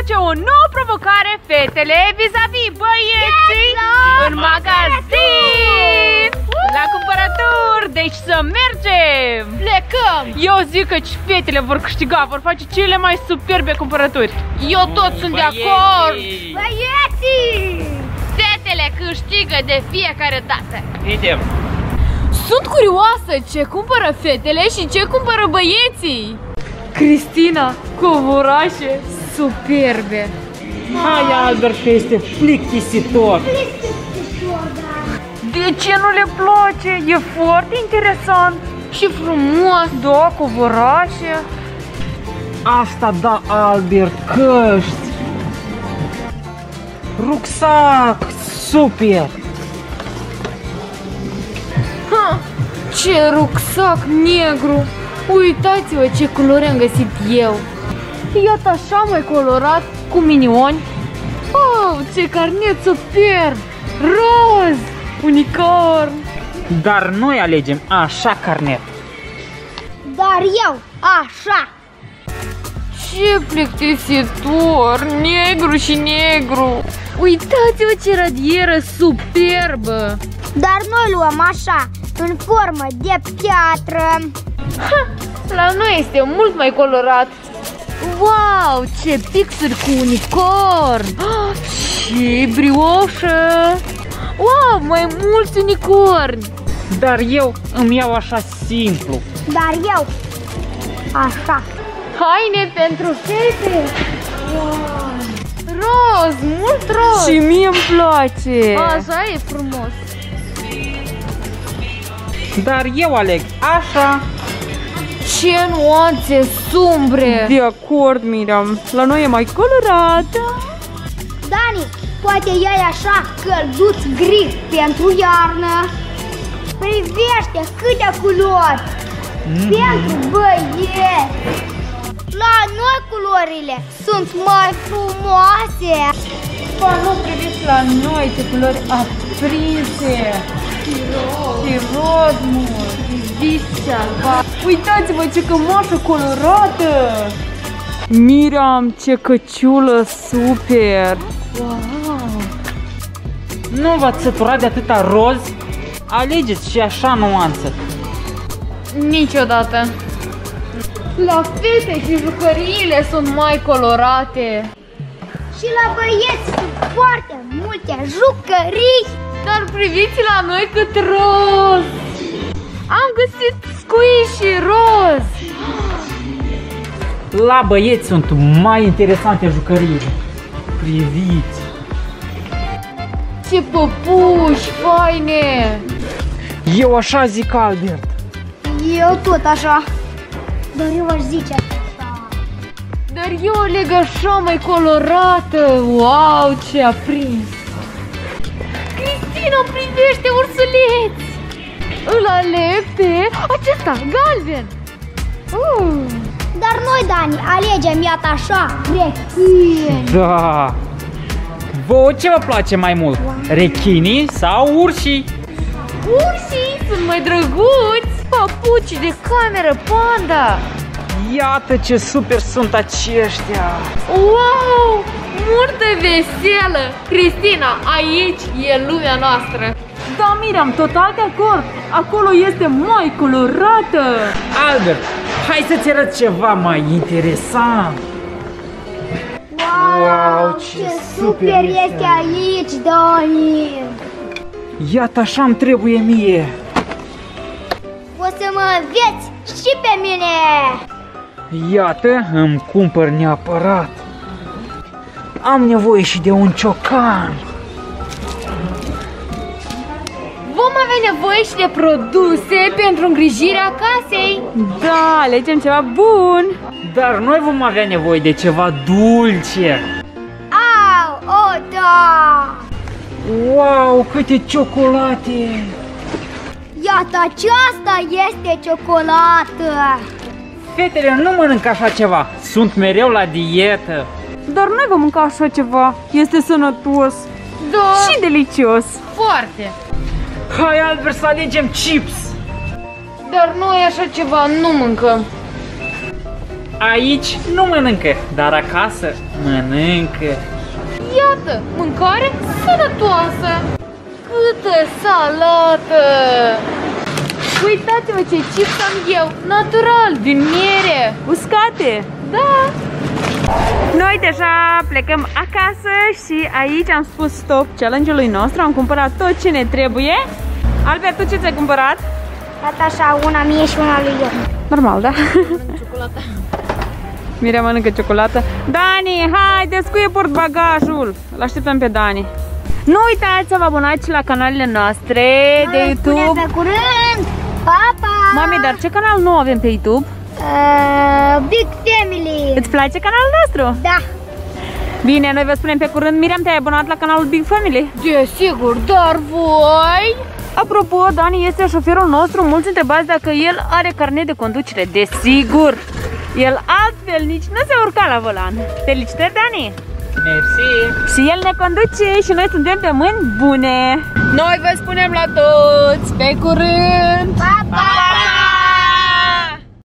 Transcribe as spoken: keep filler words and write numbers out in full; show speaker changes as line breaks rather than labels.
face o nouă provocare, fetele, vis-a-vis băieții în magazin, la cumpărături, deci să mergem!
Plecăm!
Eu zic că fetele vor câștiga, vor face cele mai superbe cumpărături.
Eu tot sunt de acord!
Băieții!
Fetele câștigă de fiecare dată!
Vedem!
Sunt curioasă ce cumpără fetele și ce cumpără băieții!
Cristina, covorașe superbe!
Hai, Albert, că este plictisitor!
De ce nu le place? E foarte interesant!
Și frumos!
Da, covorașe!
Asta da, Albert, căști! Rucsac, super!
Ha, ce rucsac negru! Uitați-vă ce culori am găsit eu!
Iată așa mai colorat, cu minioni. Oh, ce carnet superb! Roz! Unicorn!
Dar noi alegem așa carnet.
Dar eu, așa!
Ce plictisitor! Negru și negru! Uitați-vă ce radieră superbă!
Dar noi luăm așa, în formă de piatră.
Ha, la noi este mult mai colorat!
Wow, ce pixuri cu unicorn! Oh, ce brioșă! Wow, mai mulți unicorni!
Dar eu îmi iau așa simplu.
Dar eu, așa.
Haine pentru fete! Wow. Roz, mult roz!
Și mie îmi place!
Așa e frumos!
Dar eu aleg așa.
Ce nuanțe sumbre!
De acord, Miriam, la noi e mai colorată.
Dani, poate iei așa călduț gri pentru iarnă. Privește câte culori! Mm. Pentru băieți! La noi culorile sunt mai frumoase!
Ba, nu priviți la noi ce culori aprinse! Și roz! Și roz mult! Vizice alba! Uitați-vă ce cămașă colorată! Miriam, ce căciulă super!
Wow! Nu v-ați săturat de atâta roz? Alegeți și așa nuanță.
Niciodată. La fete și jucăriile sunt mai colorate.
Și la băieți sunt foarte multe jucării.
Dar priviți la noi cât roz! Am găsit squishy roz!
La băieți sunt mai interesante jucăriile. Priviți!
Ce păpuși faine!
Eu așa zic, Albert.
Eu tot așa. Dar eu aș zice așa.
Dar eu aleg așa mai colorată. Wow, ce aprins! Cristina, privește ursuleți! Îl aleg pe acesta, galben!
Uh. Dar noi, Dani, alegem iată așa, rechini.
Da! Vouă ce vă place mai mult? Rechinii sau urșii?
Urșii sunt mai drăguți! Papuci de cameră panda!
Iată ce super sunt aceștia!
Wow! Multă veselă! Cristina, aici e lumea noastră!
Da, Miriam, total de acord! Acolo este mai colorată!
Albert, hai să-ți arăt ceva mai interesant!
Wow,
Wow,
ce,
ce
super
super
este
este
aici, Dani!
Iată așa-mi trebuie mie!
Poți să mă înveți și pe mine!
Iată, îmi cumpăr neapărat! Am nevoie și de un ciocan!
Vom avea nevoie și de produse pentru îngrijirea casei!
Da, alegem ceva bun!
Dar noi vom avea nevoie de ceva dulce!
Au, oh, da!
Wow, câte ciocolate!
Iată, aceasta este ciocolată!
Fetele nu mănâncă așa ceva, sunt mereu la dietă!
Dar noi vom mânca așa ceva, este sănătos
Da,
și delicios!
foarte!
Hai, Albert, să alegem chips!
Dar noi așa ceva nu mâncăm.
aici nu mănâncă, dar acasă mănâncă.
Iată, mâncare sănătoasă. Câtă salată! Uitați-vă ce chips am eu, natural, din miere.
Uscate?
Da.
Noi deja plecăm acasă și aici am spus stop challenge-ului nostru. Am cumpărat tot ce ne trebuie. Albert, tu ce ți-ai cumpărat?
Gata așa, una mie și una lui eu.
Normal, da?
Ciocolată.
Mirea mănâncă ciocolată. Dani, hai, descuie portbagajul. Îl așteptăm pe Dani. Nu uitați să vă abonați la canalele noastre de YouTube.
Pe curând! Pa, pa!
Mami, dar ce canal nou avem pe YouTube?
Uh, Big Family!
Îți place canalul nostru?
Da!
Bine, noi vă spunem pe curând. Miriam, te-ai abonat la canalul Big Family?
Desigur, dar voi?
Apropo, Dani este șoferul nostru. Mulți întrebați dacă el are carnet de conducere. Desigur! El altfel nici nu se urca la volan. Felicitări, Dani!
Mersi!
Și el ne conduce și noi suntem pe mâini bune. Noi vă spunem la toți pe curând!
Pa, pa!